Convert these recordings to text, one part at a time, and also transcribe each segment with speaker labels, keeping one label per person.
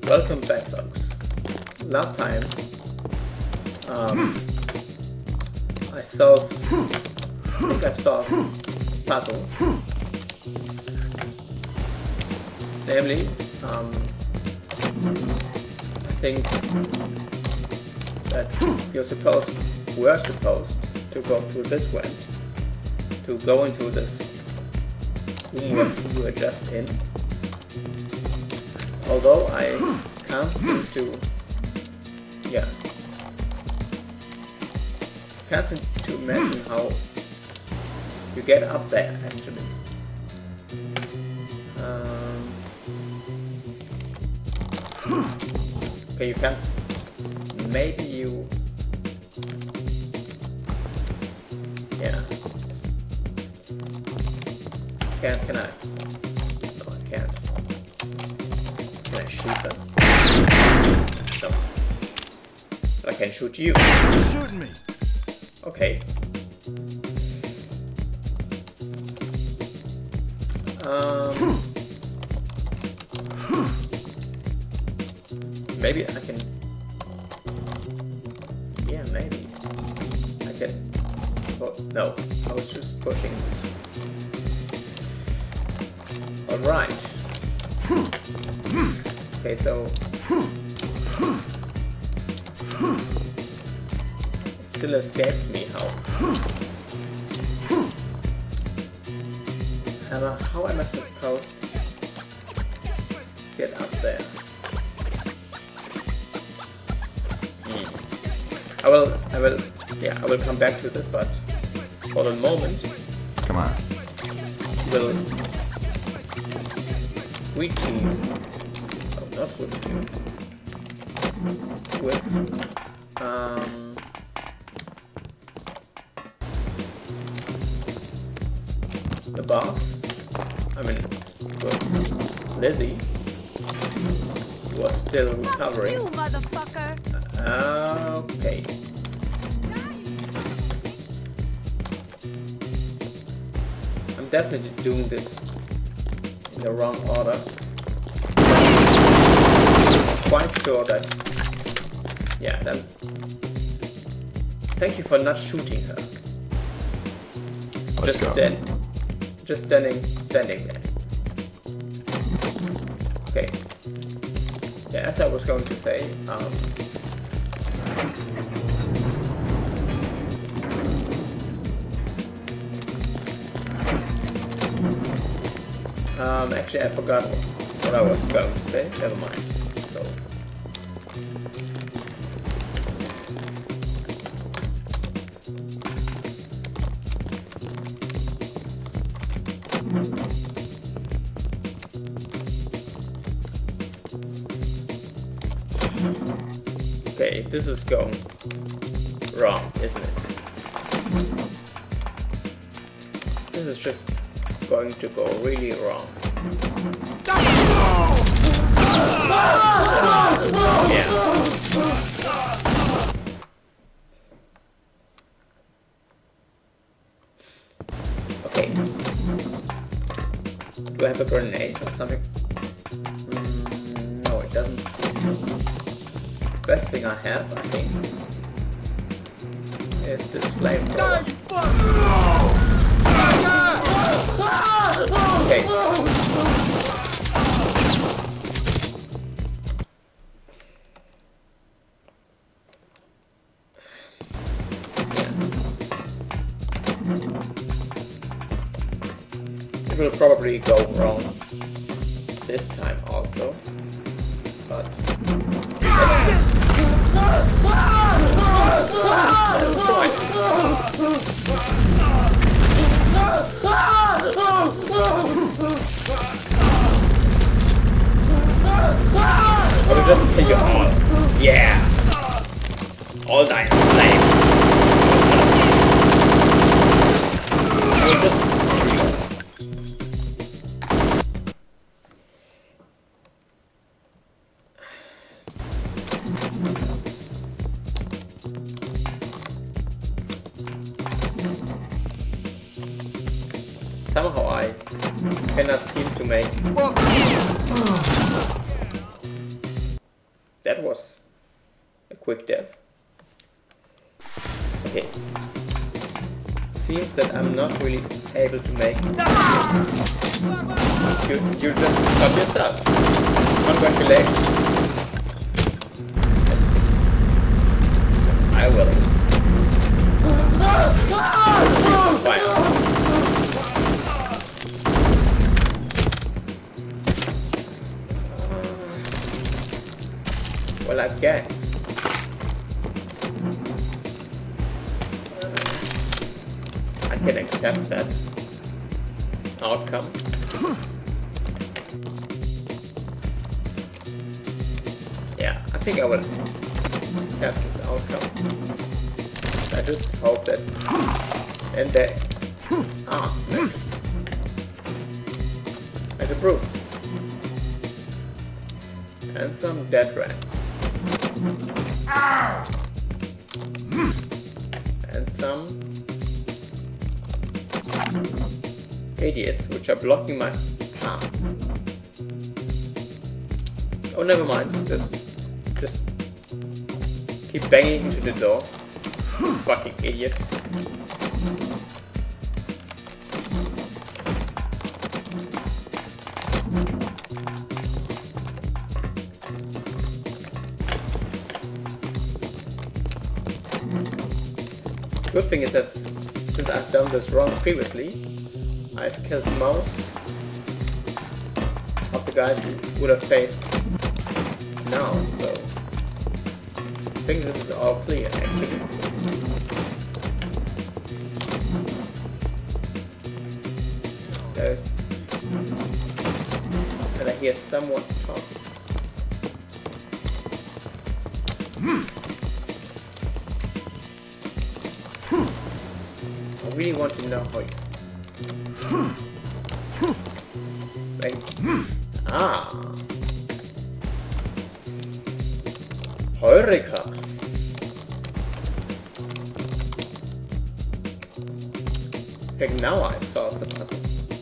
Speaker 1: Welcome back, folks. Last time I think I've solved a puzzle. Namely, I think that we're supposed to go through this vent, to go into this room we were just in. Although I can't seem to, can't seem to imagine how you get up there actually. Okay, you can't. Maybe you. Yeah. Can I? No, I can't. Can I shoot them? No. But I can shoot you.
Speaker 2: You're shooting me.
Speaker 1: Okay. Maybe I can. Yeah, maybe I can. Oh, no, I was just pushing. All right. Okay, so it still escapes me how am I supposed to get up there? I will come back to this, but for the moment,
Speaker 2: come on.
Speaker 1: Will we team? Oh, not with team. With the boss. I mean, with Lizzie was still recovering.
Speaker 3: You motherfucker.
Speaker 1: Okay. I'm definitely doing this in the wrong order. Quite sure that. Yeah, then. Thank you for not shooting her.
Speaker 2: Let's go.
Speaker 1: Just standing there. Okay. Yeah, as I was going to say, actually I forgot what I was going to say. Never mind. So. Okay, this is going wrong, isn't it? This is just going to go really wrong. Yeah. Okay. Do I have a grenade or something? No, it doesn't seem to. Best thing I have, I think, is this flamethrower. Okay. It will probably go wrong this time also, but let's try. I will just kill you all. Yeah! All die in flames. I will just kill you. Somehow I cannot seem to make that was a quick death. Okay. Seems that I'm not really able to make it. You just got yourself. Congratulations. I will. Fine. Well, I guess. I can accept that outcome. Yeah, I think I will accept this outcome. I just hope that and they ask next. Like a broom. And some dead rats. And some idiots which are blocking my path. Oh, never mind. Just keep banging into the door. Fucking idiot. Good thing is that since I've done this wrong previously, I've killed most of the guys we would have faced now, so I think this is all clear actually. And I hear someone talking. I really want to know how you... Wait. Ah! Heureka! I think now I've solved the puzzle.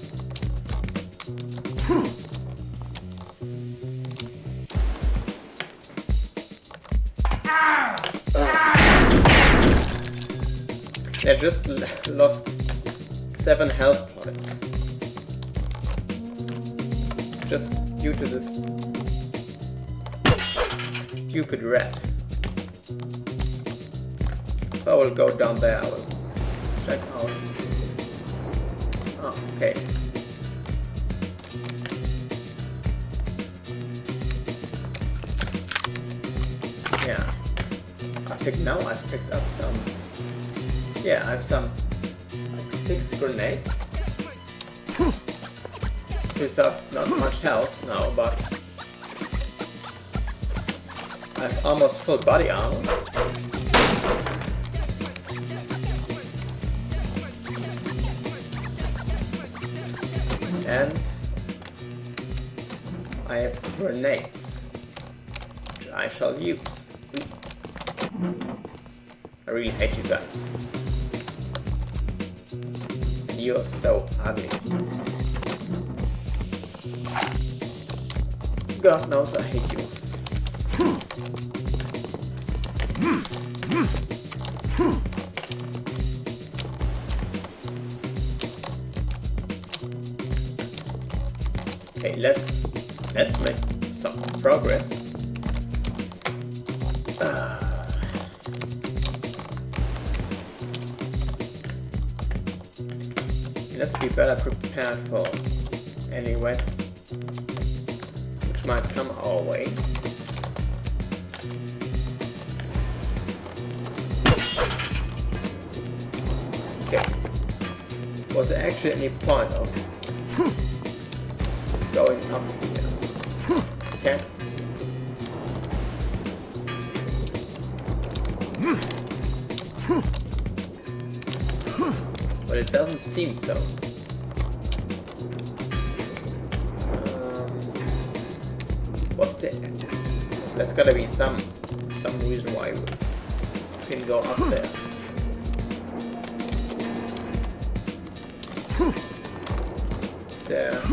Speaker 1: I just lost 7 health points. Just due to this stupid rat. So I will go down there, I will check out. Oh, okay. Yeah. I think now I've picked up some... Yeah, I have some like 6 grenades. These have not much health now, but I have almost full body armor. And I have grenades, which I shall use. I really hate you guys. You're so ugly. God knows I hate you. Okay, let's make some progress. Let's be better prepared for any rats which might come our way. Okay. Was there actually any point of going up here? Okay. But it doesn't seem so. What's the... There's gotta be some reason why we can go up there. There.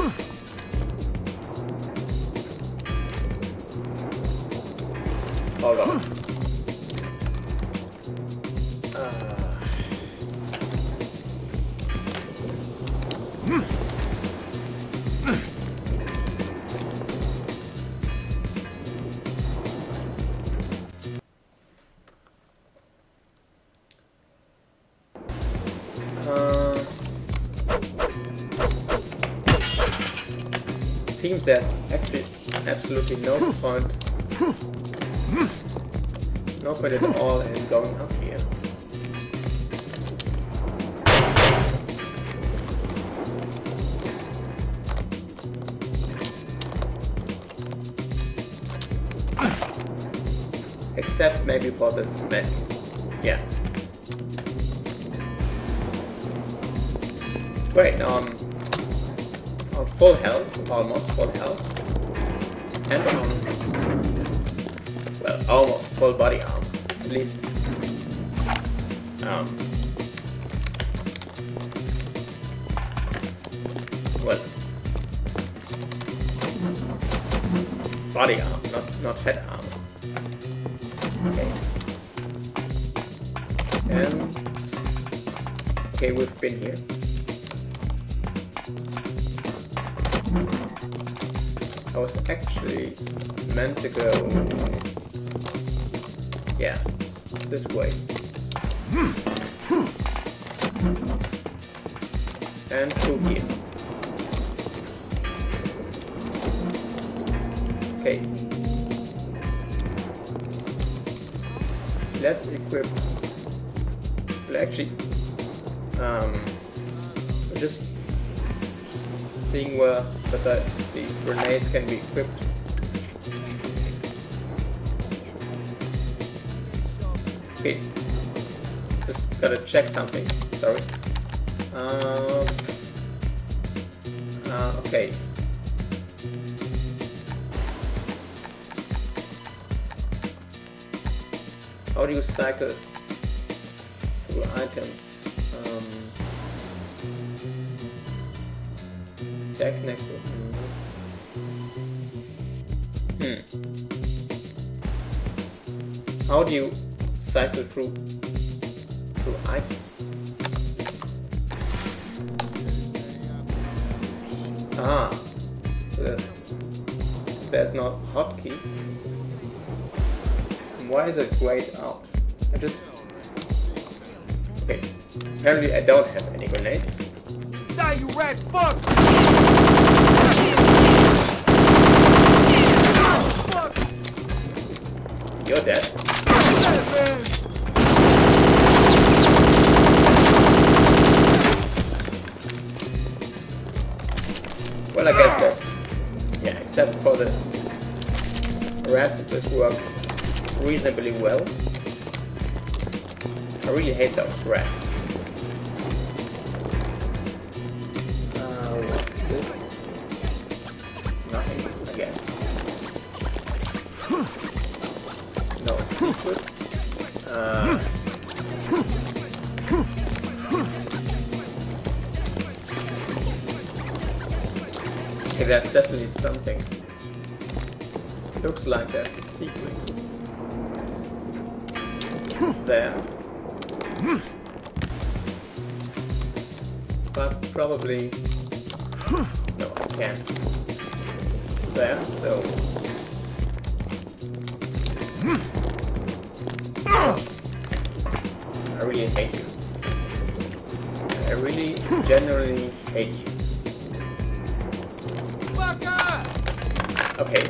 Speaker 1: Hold on. Seems there's actually absolutely no point at all in going up here. Except maybe for this mech. Yeah. Great, on full health, almost full health, and on, well, almost full body armor, at least. Well, body armor, not head armor. Okay. And okay, we've been here. I was actually meant to go, yeah, this way. And through here. Okay. Let's equip, well, actually, just seeing where the grenades can be equipped. Okay, just gotta check something. Sorry. Okay. How do you cycle through items? Technical. How do you cycle through items? There's no hotkey. Why is it grayed out? Okay. Apparently I don't have any grenades.
Speaker 2: Die, you rat fuck!
Speaker 1: You're dead. Well, I guess that, yeah, except for this rat, this worked reasonably well. I really hate those rats. What's this? Nothing, I guess. No secrets. Okay, there's definitely something. Looks like there's a secret. There. But probably... no, I can't. There, so... I really hate you. I really, genuinely hate you. Okay.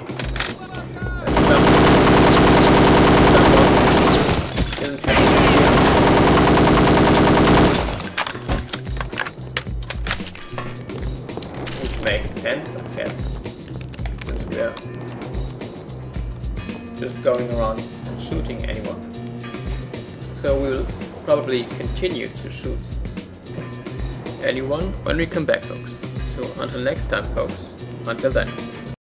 Speaker 1: Someone isn't happy here. Which makes sense, I guess. Since we are just going around and shooting anyone. So we'll probably continue to shoot anyone when we come back, folks. So until next time, folks. Until then.